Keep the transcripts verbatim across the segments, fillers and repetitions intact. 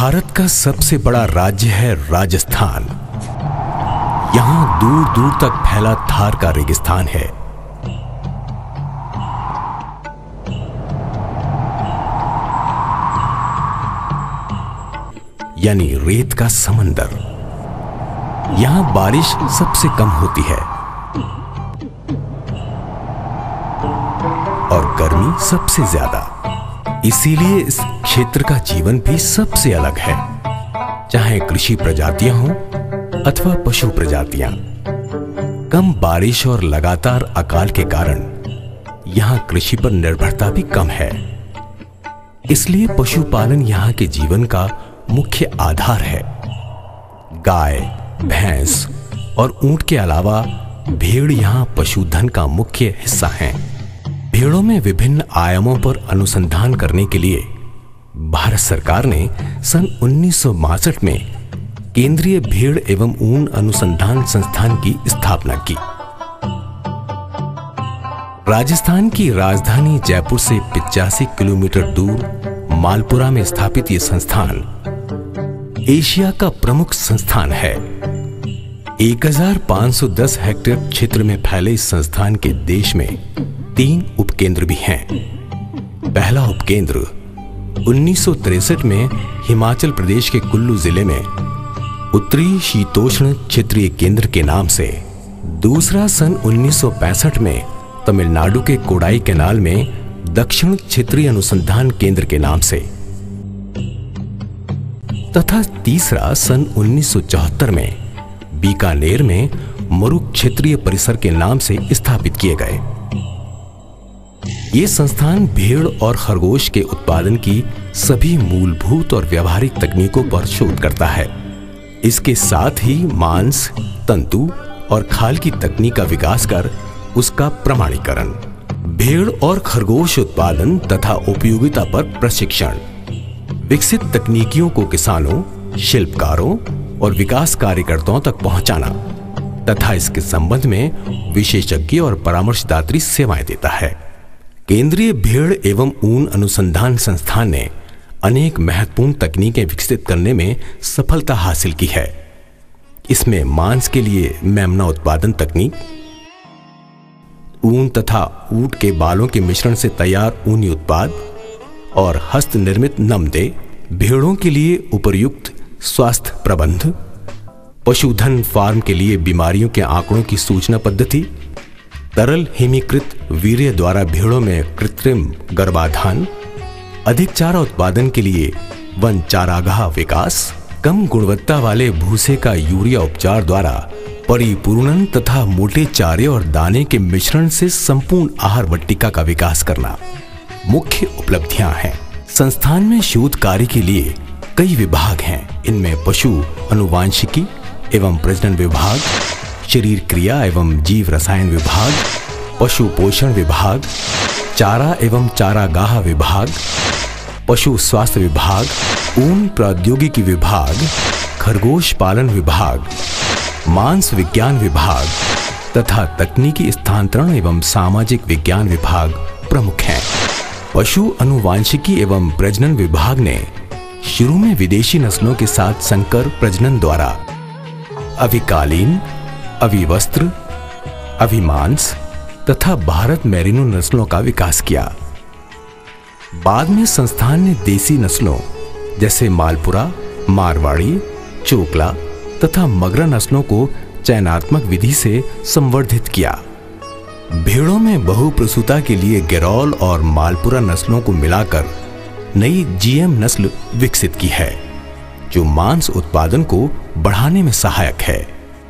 भारत का सबसे बड़ा राज्य है राजस्थान। यहाँ दूर दूर तक फैला थार का रेगिस्तान है। यानी रेत का समंदर। यहाँ बारिश सबसे कम होती है और गर्मी सबसे ज्यादा। इसीलिए इस क्षेत्र का जीवन भी सबसे अलग है, चाहे कृषि प्रजातियां हों अथवा पशु प्रजातियां। कम बारिश और लगातार अकाल के कारण यहाँ कृषि पर निर्भरता भी कम है। इसलिए पशुपालन यहाँ के जीवन का मुख्य आधार है। गाय, भैंस और ऊंट के अलावा भेड़ यहाँ पशुधन का मुख्य हिस्सा हैं। भेड़ों में विभिन्न आयामों पर अनुसंधान करने के लिए भारत सरकार ने सन उन्नीस सौ बासठ में केंद्रीय भेड़ एवं ऊन अनुसंधान संस्थान की स्थापना की। राजस्थान की राजधानी जयपुर से पचासी किलोमीटर दूर मालपुरा में स्थापित यह संस्थान एशिया का प्रमुख संस्थान है। एक हज़ार पाँच सौ दस हेक्टेयर क्षेत्र में फैले इस संस्थान के देश में तीन उपकेंद्र भी हैं। पहला उपकेंद्र उन्नीस सौ तिरसठ में हिमाचल प्रदेश के कुल्लू जिले में उत्तरी शीतोष्ण क्षेत्रीय केंद्र के नाम से, दूसरा सन उन्नीस सौ पैंसठ में तमिलनाडु के कोडाई कैनाल में दक्षिण क्षेत्रीय अनुसंधान केंद्र के नाम से, तथा तीसरा सन उन्नीस सौ चौहत्तर में बीकानेर में मरुक क्षेत्रीय परिसर के नाम से स्थापित किए गए। ये संस्थान भेड़ और खरगोश के उत्पादन की सभी मूलभूत और व्यावहारिक तकनीकों पर शोध करता है। इसके साथ ही मांस, तंतु और खाल की तकनीक का विकास कर उसका प्रमाणीकरण, भेड़ और खरगोश उत्पादन तथा उपयोगिता पर प्रशिक्षण, विकसित तकनीकियों को किसानों, शिल्पकारों और विकास कार्यकर्ताओं तक पहुंचाना तथा इसके संबंध में विशेषज्ञ और परामर्शदात्री सेवाएं देता है। केंद्रीय भेड़ एवं ऊन अनुसंधान संस्थान ने अनेक महत्वपूर्ण तकनीकें विकसित करने में सफलता हासिल की है। इसमें मांस के लिए मेमना उत्पादन तकनीक, ऊन तथा ऊंट के बालों के मिश्रण से तैयार ऊनी उत्पाद और हस्त निर्मित नमदे, भेड़ों के लिए उपर्युक्त स्वास्थ्य प्रबंध, पशुधन फार्म के लिए बीमारियों के आंकड़ों की सूचना पद्धति, तरल हिमीकृत वीर्य द्वारा भेड़ों में कृत्रिम गर्भाधान, अधिक चारा उत्पादन के लिए वन चारागाह विकास, कम गुणवत्ता वाले भूसे का यूरिया उपचार द्वारा परिपूर्णन तथा मोटे चारे और दाने के मिश्रण से संपूर्ण आहार वट्टिका का विकास करना मुख्य उपलब्धियां हैं। संस्थान में शोध कार्य के लिए कई विभाग हैं। इनमें पशु अनुवांशिकी एवं प्रजनन विभाग, शरीर क्रिया एवं जीव रसायन विभाग, पशु पोषण विभाग, चारा एवं चारागाह विभाग, पशु स्वास्थ्य विभाग, ऊन प्रौद्योगिकी विभाग, खरगोश पालन विभाग, मांस विज्ञान विभाग तथा तकनीकी स्थानांतरण एवं सामाजिक विज्ञान विभाग प्रमुख हैं। पशु अनुवांशिकी एवं प्रजनन विभाग ने शुरू में विदेशी नस्लों के साथ संकर प्रजनन द्वारा अविकालीन, अविवस्त्र, अविमांस तथा भारत मेरिनो नस्लों का विकास किया। बाद में संस्थान ने देसी नस्लों जैसे मालपुरा, मारवाड़ी, चोकला तथा मगरा नस्लों को चयनात्मक विधि से संवर्धित किया। भेड़ों में बहुप्रसूता के लिए गिरौल और मालपुरा नस्लों को मिलाकर नई जीएम नस्ल विकसित की है, जो मांस उत्पादन को बढ़ाने में सहायक है।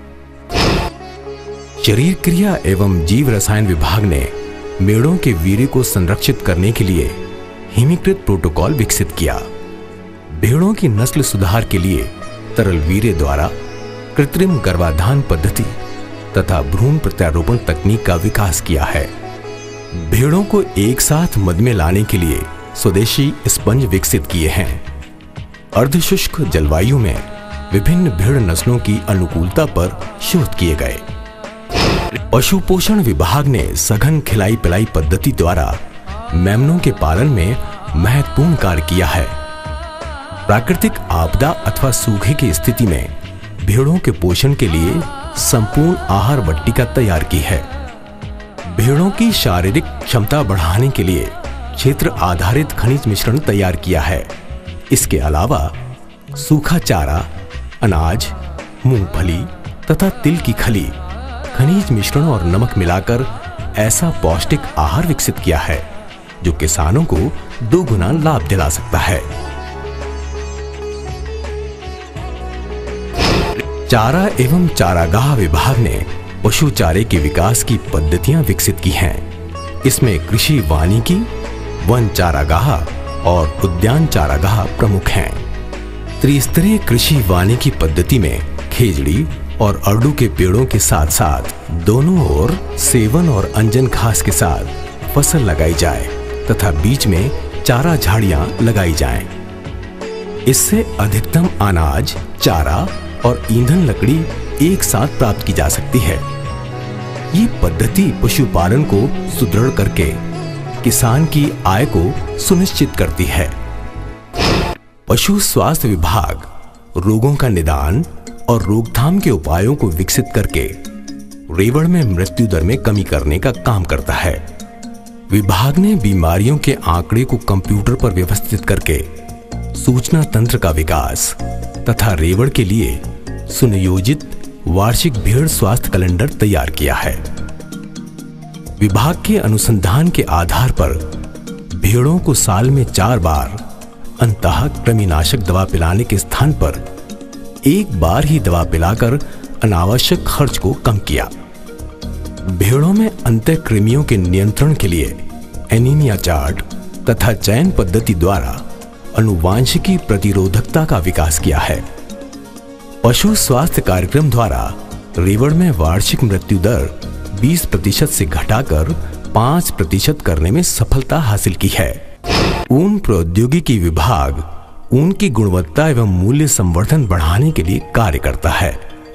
शरीर क्रिया एवं जीव रसायन विभाग ने मेढ़ों के वीर्य को संरक्षित करने के लिए हिमीकृत प्रोटोकॉल विकसित किया। भेड़ों की नस्ल सुधार के लिए तरल वीर्य द्वारा कृत्रिम गर्भाधान पद्धति तथा भ्रूण प्रत्यारोपण तकनीक का विकास किया है। भेड़ों को एक साथ मद में लाने के लिए स्वदेशी स्पंज विकसित किए हैं। अर्धशुष्क जलवायु में विभिन्न भेड़ नस्लों की अनुकूलता पर शोध किए गए। पशु पोषण विभाग ने सघन खिलाई पिलाई पद्धति द्वारा मेमनों के पालन में महत्वपूर्ण कार्य किया है। प्राकृतिक आपदा अथवा सूखे की स्थिति में भेड़ों के पोषण के लिए संपूर्ण आहार बट्टिका तैयार की है। भेड़ों की शारीरिक क्षमता बढ़ाने के लिए क्षेत्र आधारित खनिज मिश्रण तैयार किया है। इसके अलावा सूखा चारा, अनाज, मूंगफली तथा तिल की खली, खनिज मिश्रण और नमक मिलाकर ऐसा पौष्टिक आहार विकसित किया है जो किसानों को दोगुना लाभ दिला सकता है। चारा एवं चारागाह विभाग ने पशु चारे के विकास की पद्धतियां विकसित की हैं। इसमें कृषि वानिकी, वन चारागाह और उद्यान चारागाह प्रमुख हैं। त्रिस्तरीय कृषि वानिकी पद्धति में खेजड़ी और अरडू के पेड़ों के साथ साथ दोनों ओर सेवन और अंजन घास के साथ फसल लगाई जाए तथा बीच में चारा झाड़ियां लगाई जाएं। इससे अधिकतम अनाज, चारा और ईंधन लकड़ी एक साथ प्राप्त की जा सकती है। ये पद्धति पशुपालन को सुदृढ़ करके किसान की आय को सुनिश्चित करती है। पशु स्वास्थ्य विभाग रोगों का निदान और रोकथाम के उपायों को विकसित करके रेवड़ में मृत्यु दर में कमी करने का काम करता है। विभाग ने बीमारियों के आंकड़े को कंप्यूटर पर व्यवस्थित करके सूचना तंत्र का विकास तथा रेवड़ के लिए सुनियोजित वार्षिक भेड़ स्वास्थ्य कैलेंडर तैयार किया है। विभाग के अनुसंधान के आधार पर भेड़ों को साल में चार बार अंतः कृमिनाशक दवा पिलाने के स्थान पर एक बार ही दवा पिलाकर अनावश्यक खर्च को कम किया। भेड़ों में अंतः कृमियों के नियंत्रण के लिए एनीमिया चार्ट तथा चयन पद्धति द्वारा अनुवांशिकी प्रतिरोधकता का विकास किया है। पशु स्वास्थ्य कार्यक्रम द्वारा रेवड़ में वार्षिक मृत्यु दर बीस प्रतिशत से घटाकर पाँच प्रतिशत करने में सफलता हासिल की है। ऊन प्रौद्योगिकी विभाग ऊन की गुणवत्ता एवं मूल्य संवर्धन बढ़ाने के लिए कार्य करता है।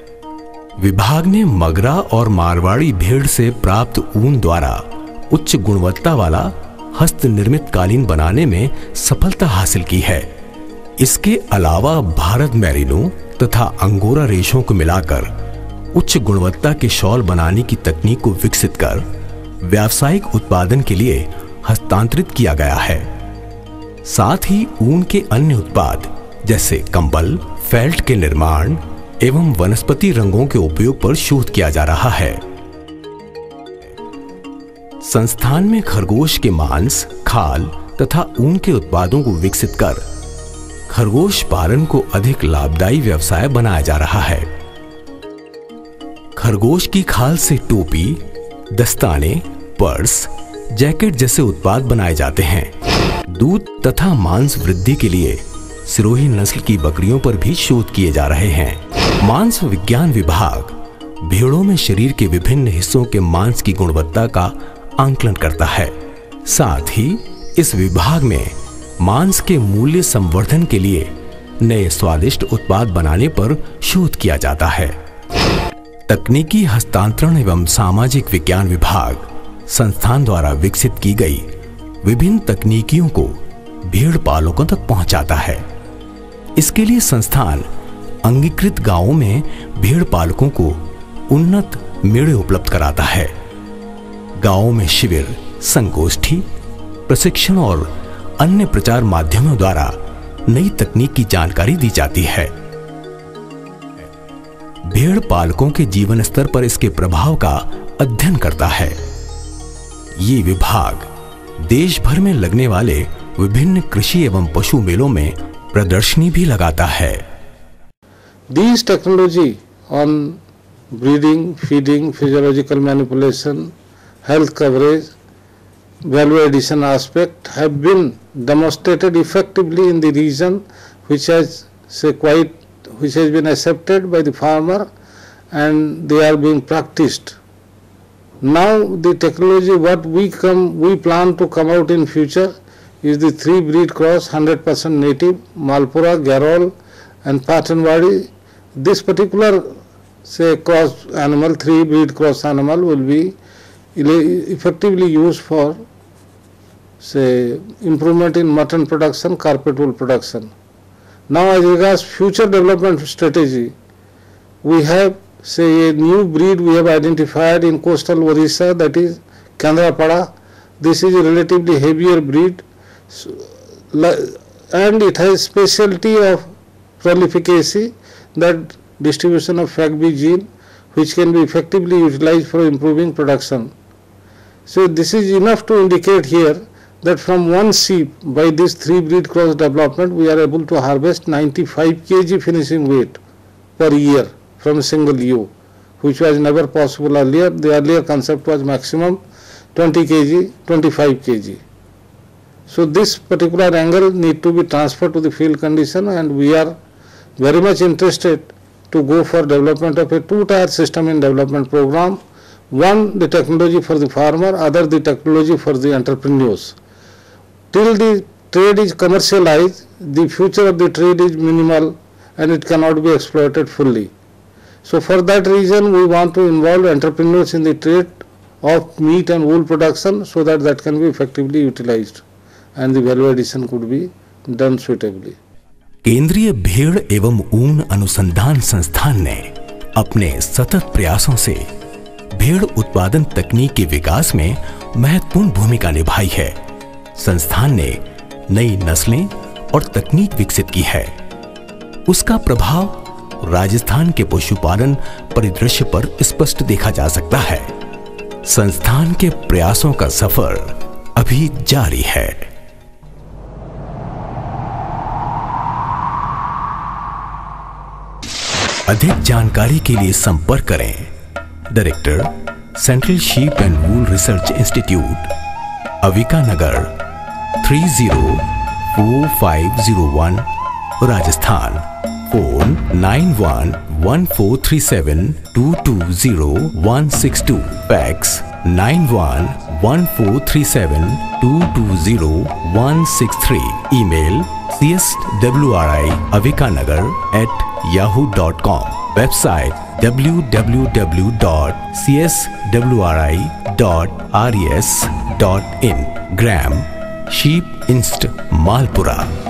विभाग ने मगरा और मारवाड़ी भेड़ से प्राप्त ऊन द्वारा उच्च गुणवत्ता वाला हस्त निर्मित कालीन बनाने में सफलता हासिल की है। इसके अलावा भारत मैरिनो तथा अंगोरा रेशों को मिलाकर उच्च गुणवत्ता के शॉल बनाने की तकनीक को विकसित कर व्यावसायिक उत्पादन के लिए हस्तांतरित किया गया है। साथ ही ऊन के अन्य उत्पाद जैसे कंबल, फेल्ट के निर्माण एवं वनस्पति रंगों के उपयोग पर शोध किया जा रहा है। संस्थान में खरगोश के मांस, खाल तथा ऊन के उत्पादों को विकसित कर खरगोश पालन को अधिक लाभदायी व्यवसाय बनाया जा रहा है। खरगोश की खाल से टोपी, दस्ताने, पर्स, जैकेट जैसे उत्पाद बनाए जाते हैं। दूध तथा मांस वृद्धि के लिए सिरोही नस्ल की बकरियों पर भी शोध किए जा रहे हैं। मांस विज्ञान विभाग भेड़ों में शरीर के विभिन्न हिस्सों के मांस की गुणवत्ता का आंकलन करता है। साथ ही इस विभाग में मांस के मूल्य संवर्धन के लिए नए स्वादिष्ट उत्पाद बनाने पर शोध किया जाता है। तकनीकी हस्तांतरण एवं सामाजिक विज्ञान विभाग संस्थान द्वारा विकसित की गई विभिन्न तकनीकियों को भेड़ पालकों तक पहुंचाता है। इसके लिए संस्थान अंगीकृत गांवों में भेड़ पालकों को उन्नत मेड़े उपलब्ध कराता है। गांवों में शिविर, संगोष्ठी, प्रशिक्षण और अन्य प्रचार माध्यमों द्वारा नई तकनीक की जानकारी दी जाती है। भेड़ पालकों के जीवन स्तर पर इसके प्रभाव का अध्ययन करता है। ये विभाग देश भर में लगने वाले विभिन्न कृषि एवं पशु मेलों में प्रदर्शनी भी लगाता है। These technology on breeding, feeding, physiological manipulation, health coverage, value addition aspect have been demonstrated effectively in the region which has say quite which has been accepted by the farmer and they are being practiced. Now the technology what we come we plan to come out in future is the three breed cross one hundred percent native Malpura, Garol and Patanwadi. This particular say cross animal, three breed cross animal will be effectively used for say improvement in mutton production, carpet wool production. Now, as regards future development strategy, we have, say, a new breed we have identified in coastal Orissa, that is Kendrapada. This is a relatively heavier breed, and it has specialty of prolificacy, that distribution of F A C B gene, which can be effectively utilized for improving production. So this is enough to indicate here that from one sheep, by this three breed cross development, we are able to harvest ninety-five kilograms finishing weight per year from a single ewe, which was never possible earlier. The earlier concept was maximum twenty kilograms, twenty-five kilograms. So this particular angle need to be transferred to the field condition, and we are very much interested to go for development of a two-tier system in development program. One, the technology for the farmer, other the technology for the entrepreneurs. Till the trade is commercialized, the future of the trade is minimal and it cannot be exploited fully. So for that reason, we want to involve entrepreneurs in the trade of meat and wool production, so that that can be effectively utilized and the value addition could be done suitably. केंद्रीय भेड़ एवं ऊन अनुसंधान संस्थान ने अपने सतत प्रयासों से भेड़ उत्पादन तकनीक के विकास में महत्वपूर्ण भूमिका निभाई है। संस्थान ने नई नस्लें और तकनीक विकसित की है। उसका प्रभाव राजस्थान के पशुपालन परिदृश्य पर स्पष्ट देखा जा सकता है। संस्थान के प्रयासों का सफर अभी जारी है। अधिक जानकारी के लिए संपर्क करें director, central sheep and wool research institute, Avika Nagar, three zero four five zero one, Rajasthan. Phone nine one one four three seven two two zero one six two, fax nine one one four three seven two two zero one six three, email C S W R I Avika Nagar at yahoo dot com, website w w w dot c s w r i dot r e s dot in, gram sheep inst malpura।